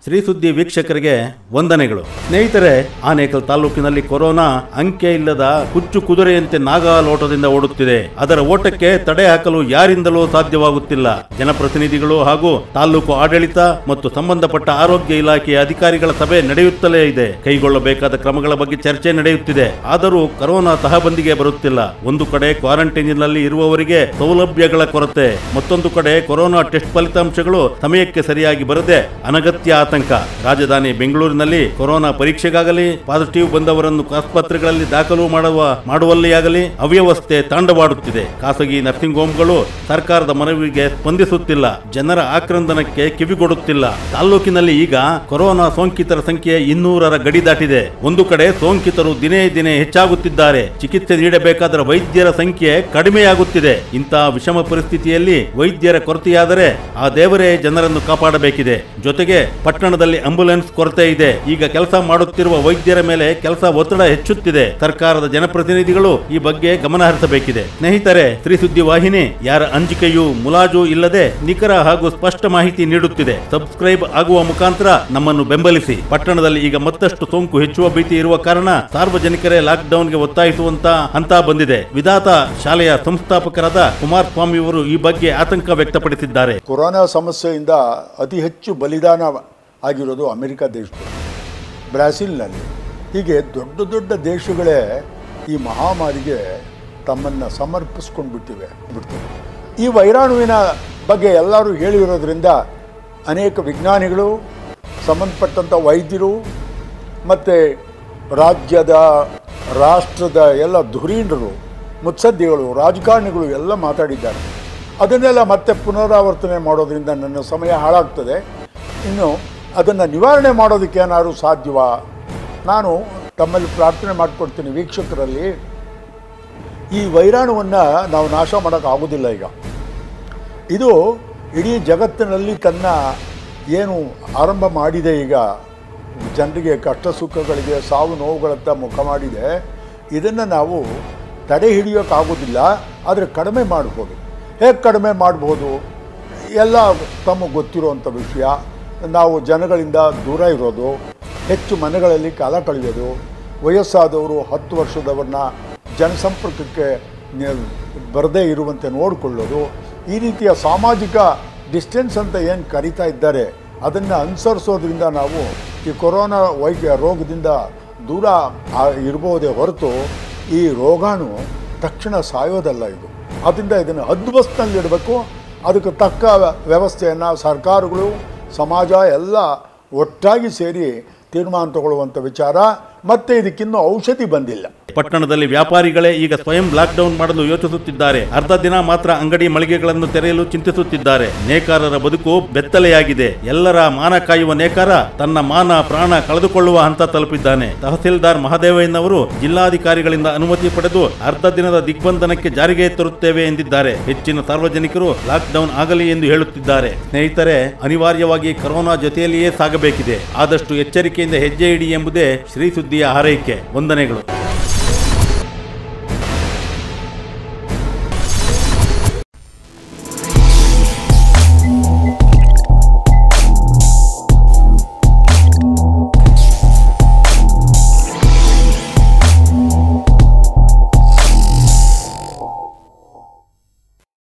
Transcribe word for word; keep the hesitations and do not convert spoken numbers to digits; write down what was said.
ಶ್ರೀ ಸುದ್ದಿ ವೀಕ್ಷಕರಿಗೆ ವಂದನೆಗಳು. ಸ್ನೇಹಿತರೆ, ಆನೇಕಲ್ ತಾಲೂಕಿನಲ್ಲಿ ಕೊರೋನಾ ಅಂಕೆ ಇಲ್ಲದ ಹುಚ್ಚು ಕುದುರೆಯಂತೆ ನಾಗಾಲೋಟದಿಂದ ಓಡುತ್ತಿದೆ. ಅದರ ಓಟಕ್ಕೆ ತಡೆ ಹಾಕಲು ಯಾರಿಂದಲೂ ಸಾಧ್ಯವಾಗುತ್ತಿಲ್ಲ. ಜನಪ್ರತಿನಿಧಿಗಳು ಹಾಗೂ ತಾಲೂಕು ಆಡಳಿತ ಮತ್ತು ಸಂಬಂಧಪಟ್ಟ ಆರೋಗ್ಯ ಇಲಾಖೆಯ ಅಧಿಕಾರಿಗಳ ಸಭೆ ನಡೆಯುತ್ತಲೇ ಇದೆ. ಕೈಗೊಳ್ಳಬೇಕಾದ ಕ್ರಮಗಳ ಬಗ್ಗೆ ಚರ್ಚೆ ನಡೆಯುತ್ತಿದೆ. ಆದರೂ ಕೊರೋನಾ ತಹಬಂದಿಗೆ ಬರುತ್ತಿಲ್ಲ. ಒಂದು ಕಡೆ ಕ್ವಾರಂಟೈನ್ನಲ್ಲಿ ಇರುವವರಿಗೆ ಸೌಲಭ್ಯಗಳ ಕೊರತೆ, ಮತ್ತೊಂದು ಕಡೆ ಕೊರೋನಾ ಟೆಸ್ಟ್ ಫಲಿತಾಂಶಗಳು ಸಮಯಕ್ಕೆ ಸರಿಯಾಗಿ ಬರದೆ ಅನಗತ್ಯ ಆತಂಕ. ರಾಜಧಾನಿ ಬೆಂಗಳೂರಿನಲ್ಲಿ ಕೊರೋನಾ ಪರೀಕ್ಷೆಗಾಗಲಿ ಪಾಸಿಟಿವ್ ಬಂದವರನ್ನು ಆಸ್ಪತ್ರೆಗಳಲ್ಲಿ ದಾಖಲು ಮಾಡುವ ಮಾಡುವಲ್ಲಿ ಆಗಲಿ ಅವ್ಯವಸ್ಥೆ ತಾಂಡವಾಡುತ್ತಿದೆ. ಖಾಸಗಿ ನರ್ಸಿಂಗ್ ಹೋಮ್ಗಳು ಸರ್ಕಾರದ ಮನವಿಗೆ ಸ್ಪಂದಿಸುತ್ತಿಲ್ಲ. ಜನರ ಆಕ್ರಂದನಕ್ಕೆ ಕಿವಿಗೊಡುತ್ತಿಲ್ಲ. ತಾಲೂಕಿನಲ್ಲಿ ಈಗ ಕೊರೋನಾ ಸೋಂಕಿತರ ಸಂಖ್ಯೆ ಇನ್ನೂರರ ಗಡಿ ದಾಟಿದೆ. ಒಂದು ಕಡೆ ಸೋಂಕಿತರು ದಿನೇ ದಿನೇ ಹೆಚ್ಚಾಗುತ್ತಿದ್ದಾರೆ. ಚಿಕಿತ್ಸೆ ನೀಡಬೇಕಾದ ವೈದ್ಯರ ಸಂಖ್ಯೆ ಕಡಿಮೆಯಾಗುತ್ತಿದೆ. ಇಂತಹ ವಿಷಮ ಪರಿಸ್ಥಿತಿಯಲ್ಲಿ ವೈದ್ಯರ ಕೊರತೆಯಾದರೆ ಆ ದೇವರೇ ಜನರನ್ನು ಕಾಪಾಡಬೇಕಿದೆ. ಜೊತೆಗೆ ಪಟ್ಟಣದಲ್ಲಿ ಆಂಬ್ಯುಲೆನ್ಸ್ ಕೊರತೆ ಇದೆ. ಈಗ ಕೆಲಸ ಮಾಡುತ್ತಿರುವ ವೈದ್ಯರ ಮೇಲೆ ಕೆಲಸ ಒತ್ತಡ ಹೆಚ್ಚುತ್ತಿದೆ. ಸರ್ಕಾರದ ಜನಪ್ರತಿನಿಧಿಗಳು ಈ ಬಗ್ಗೆ ಗಮನ ಹರಿಸಬೇಕಿದೆ. ಸ್ನೇಹಿತರೆ, ಶ್ರೀ ಸುದ್ದಿ ವಾಹಿನಿ ಯಾರ ಅಂಜಿಕೆಯೂ ಮುಲಾಜು ಇಲ್ಲದೆ ನಿಖರ ಹಾಗೂ ಸ್ಪಷ್ಟ ಮಾಹಿತಿ ನೀಡುತ್ತಿದೆ. ಸಬ್ಸ್ಕ್ರೈಬ್ ಆಗುವ ಮುಖಾಂತರ ನಮ್ಮನ್ನು ಬೆಂಬಲಿಸಿ. ಪಟ್ಟಣದಲ್ಲಿ ಈಗ ಮತ್ತಷ್ಟು ಸೋಂಕು ಹೆಚ್ಚುವ ಭೀತಿ ಇರುವ ಕಾರಣ ಸಾರ್ವಜನಿಕರೇ ಲಾಕ್ ಡೌನ್ಗೆ ಒತ್ತಾಯಿಸುವಂತ ಹಂತ ಬಂದಿದೆ. ವಿಧಾತ ಶಾಲೆಯ ಸಂಸ್ಥಾಪಕರಾದ ಕುಮಾರಸ್ವಾಮಿ ಅವರು ಈ ಬಗ್ಗೆ ಆತಂಕ ವ್ಯಕ್ತಪಡಿಸಿದ್ದಾರೆ. ಕೊರೋನಾ ಸಮಸ್ಯೆಯಿಂದ ಅತಿ ಹೆಚ್ಚು ಬಲಿದಾನ ಆಗಿರೋದು ಅಮೆರಿಕ ದೇಶದಲ್ಲಿ, ಬ್ರಾಜಿಲ್ನಲ್ಲಿ. ಹೀಗೆ ದೊಡ್ಡ ದೊಡ್ಡ ದೇಶಗಳೇ ಈ ಮಹಾಮಾರಿಗೆ ತಮ್ಮನ್ನು ಸಮರ್ಪಿಸ್ಕೊಂಡು ಬಿಟ್ಟಿವೆ ಬಿಡ್ತವೆ. ಈ ವೈರಾಣುವಿನ ಬಗ್ಗೆ ಎಲ್ಲರೂ ಹೇಳಿರೋದ್ರಿಂದ ಅನೇಕ ವಿಜ್ಞಾನಿಗಳು, ಸಂಬಂಧಪಟ್ಟಂಥ ವೈದ್ಯರು ಮತ್ತು ರಾಜ್ಯದ ರಾಷ್ಟ್ರದ ಎಲ್ಲ ಧುರೀಣರು, ಮುತ್ಸದ್ದಿಗಳು, ರಾಜಕಾರಣಿಗಳು ಎಲ್ಲ ಮಾತಾಡಿದ್ದಾರೆ. ಅದನ್ನೆಲ್ಲ ಮತ್ತೆ ಪುನರಾವರ್ತನೆ ಮಾಡೋದ್ರಿಂದ ನನ್ನ ಸಮಯ ಹಾಳಾಗ್ತದೆ. ಇನ್ನು ಅದನ್ನು ನಿವಾರಣೆ ಮಾಡೋದಕ್ಕೆ ಏನಾದರೂ ಸಾಧ್ಯವಾ? ನಾನು ತಮ್ಮಲ್ಲಿ ಪ್ರಾರ್ಥನೆ ಮಾಡಿಕೊಡ್ತೀನಿ ವೀಕ್ಷಕರಲ್ಲಿ. ಈ ವೈರಾಣುವನ್ನು ನಾವು ನಾಶ ಮಾಡೋಕ್ಕಾಗೋದಿಲ್ಲ. ಈಗ ಇದು ಇಡೀ ಜಗತ್ತಿನಲ್ಲಿ ತನ್ನ ಏನು ಆರಂಭ ಮಾಡಿದೆ, ಈಗ ಜನರಿಗೆ ಕಷ್ಟ ಸುಖಗಳಿಗೆ ಸಾವು ನೋವುಗಳತ್ತ ಮುಖ ಮಾಡಿದೆ. ಇದನ್ನು ನಾವು ತಡೆ ಹಿಡಿಯೋಕ್ಕಾಗೋದಿಲ್ಲ, ಆದರೆ ಕಡಿಮೆ ಮಾಡ್ಬೋದು. ಹೇಗೆ ಕಡಿಮೆ ಮಾಡ್ಬೋದು? ಎಲ್ಲ ತಮಗೆ ಗೊತ್ತಿರುವಂಥ ವಿಷಯ. ನಾವು ಜನಗಳಿಂದ ದೂರ ಇರೋದು, ಹೆಚ್ಚು ಮನೆಗಳಲ್ಲಿ ಕಾಲ ಕಳೆಯೋದು, ವಯಸ್ಸಾದವರು ಹತ್ತು ವರ್ಷದವ್ರನ್ನ ಜನಸಂಪರ್ಕಕ್ಕೆ ಬರದೇ ಇರುವಂತೆ ನೋಡಿಕೊಳ್ಳೋದು, ಈ ರೀತಿಯ ಸಾಮಾಜಿಕ ಡಿಸ್ಟೆನ್ಸ್ ಅಂತ ಏನು ಕರೀತಾ ಇದ್ದಾರೆ ಅದನ್ನು ಅನುಸರಿಸೋದ್ರಿಂದ ನಾವು ಈ ಕೊರೋನಾ ವೈದ್ಯ ರೋಗದಿಂದ ದೂರ ಇರ್ಬೋದೇ ಹೊರತು ಈ ರೋಗಾಣು ತಕ್ಷಣ ಸಾಯೋದಲ್ಲ. ಇದು ಅದರಿಂದ ಇದನ್ನು ಹದ್ದುಬಸ್ತಿನಲ್ಲಿಡಬೇಕು. ಅದಕ್ಕೆ ತಕ್ಕ ವ್ಯವಸ್ಥೆಯನ್ನು ಸರ್ಕಾರಗಳು, ಸಮಾಜ ಎಲ್ಲ ಒಟ್ಟಾಗಿ ಸೇರಿ ತೀರ್ಮಾನ ತಗೊಳ್ಳುವಂಥ ವಿಚಾರ. ಮತ್ತೆ ಇದಕ್ಕಿನ್ನೂ ಔಷಧಿ ಬಂದಿಲ್ಲ. ಪಟ್ಟಣದಲ್ಲಿ ವ್ಯಾಪಾರಿಗಳೇ ಈಗ ಸ್ವಯಂ ಲಾಕ್ ಡೌನ್ ಮಾಡಲು ಯೋಚಿಸುತ್ತಿದ್ದಾರೆ. ಅರ್ಧ ದಿನ ಮಾತ್ರ ಅಂಗಡಿ ಮಳಿಗೆಗಳನ್ನು ತೆರೆಯಲು ಚಿಂತಿಸುತ್ತಿದ್ದಾರೆ. ನೇಕಾರರ ಬದುಕು ಬೆತ್ತಲೆಯಾಗಿದೆ. ಎಲ್ಲರ ಮಾನ ಕಾಯುವ ನೇಕಾರ ತನ್ನ ಮಾನ ಪ್ರಾಣ ಕಳೆದುಕೊಳ್ಳುವ ಹಂತ ತಲುಪಿದ್ದಾನೆ. ತಹಸೀಲ್ದಾರ್ ಮಹದೇವಯ್ಯನವರು ಜಿಲ್ಲಾಧಿಕಾರಿಗಳಿಂದ ಅನುಮತಿ ಪಡೆದು ಅರ್ಧ ದಿನದ ದಿಗ್ಬಂಧನಕ್ಕೆ ಜಾರಿಗೆ ತರುತ್ತೇವೆ ಎಂದಿದ್ದಾರೆ. ಹೆಚ್ಚಿನ ಸಾರ್ವಜನಿಕರು ಲಾಕ್ ಡೌನ್ ಆಗಲಿ ಎಂದು ಹೇಳುತ್ತಿದ್ದಾರೆ. ಸ್ನೇಹಿತರೆ, ಅನಿವಾರ್ಯವಾಗಿ ಕೊರೋನಾ ಜೊತೆಯಲ್ಲಿಯೇ ಸಾಗಬೇಕಿದೆ. ಆದಷ್ಟು ಎಚ್ಚರಿಕೆಯಿಂದ ಹೆಜ್ಜೆ ಇಡಿ ಎಂಬುದೇ ಶ್ರೀ ಸುದ್ದಿಯ ಹಾರೈಕೆ. ವಂದನೆಗಳು.